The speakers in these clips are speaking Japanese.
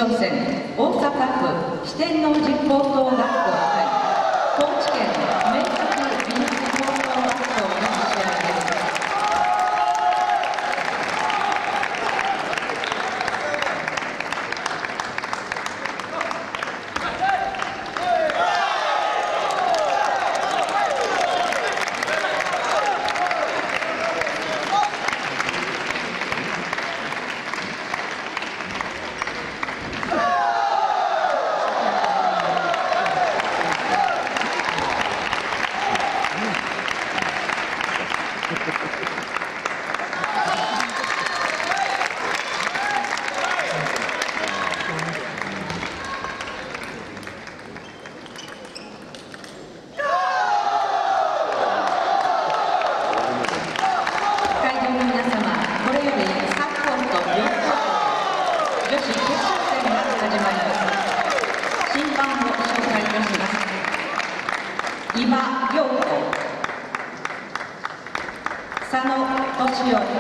勝戦、大阪府四天王寺高等学校対高知県の明徳美術高等学校の試合です。佐野俊夫、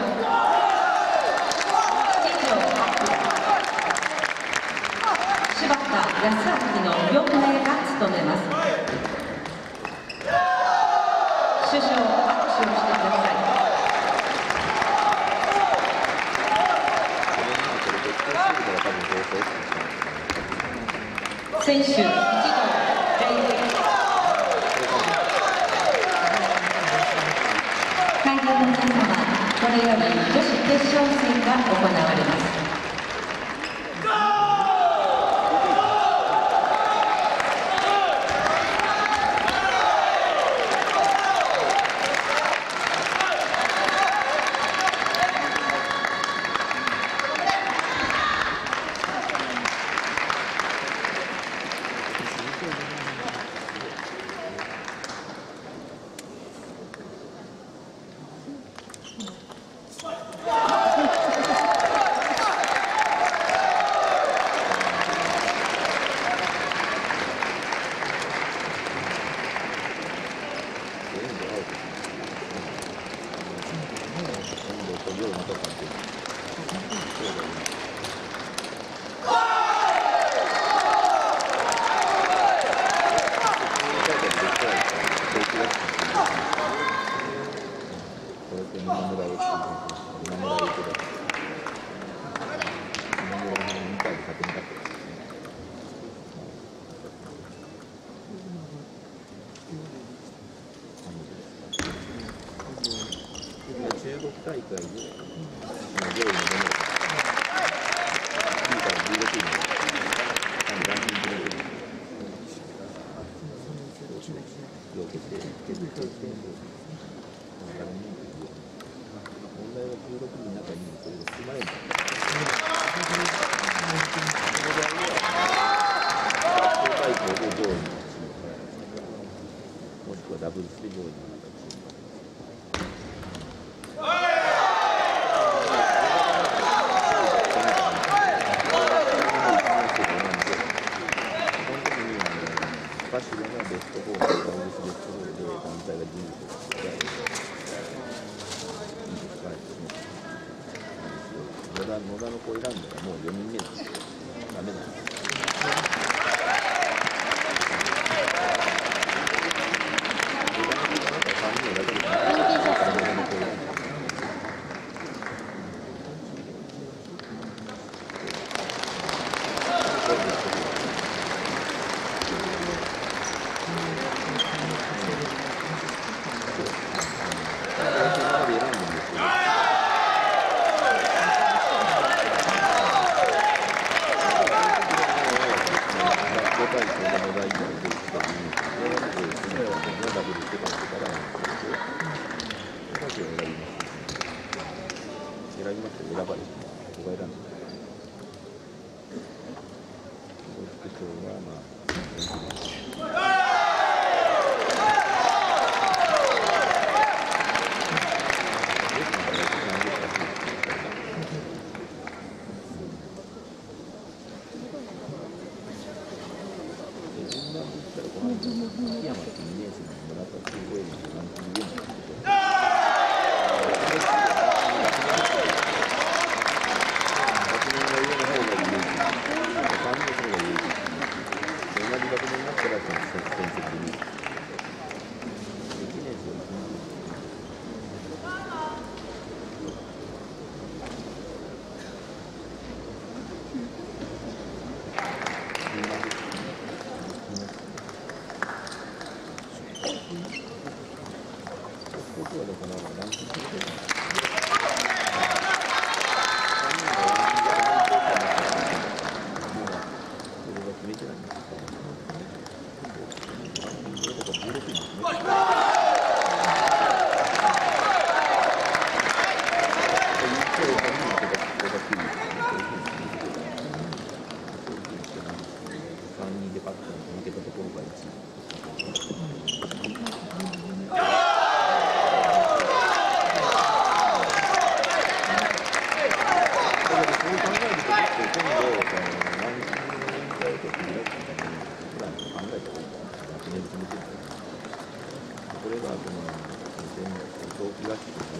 柴田康明の4名が務めます。主将、握手をしてください。選手一同礼会場の皆様、これより女子決勝戦が行われます。 中国大会で上位のものを9から16位のランキングでよけて問題は16位の中にそれが含まれるんだ。東大校で上位のチームもしくはダブルスで上位になったチーム。バシロのベスト4とダブルスベスト4で団体が順位をしてい野田の子を選んだらもう4人目なんですよ。ダメなんですよ。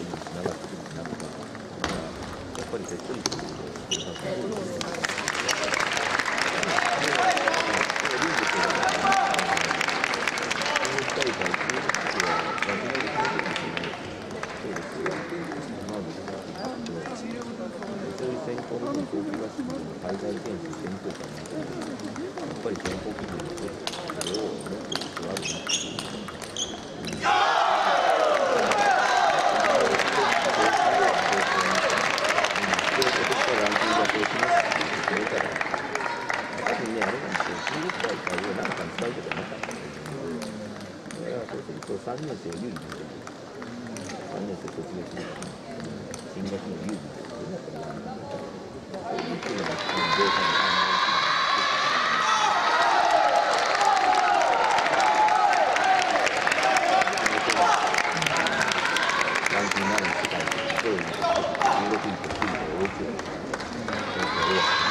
につながってくるなとか、やっぱりべっとりするので、それがすごいですね。選考の早期合宿の海外選手選考会なんかで、やっぱり選考基準の一つ、それを持ってる必要あるなっていう。ランキングがこうしますって言ってくれたら、多分ね、あれなんですよ、中国大会を何かに使うことはなかったんですよ。だからそうすると3年生を有利にしてる。3年生卒業するから、進学の有利にしてる。そういうふうなデータにランキング7の世界で上位に16位と9位で大きいです。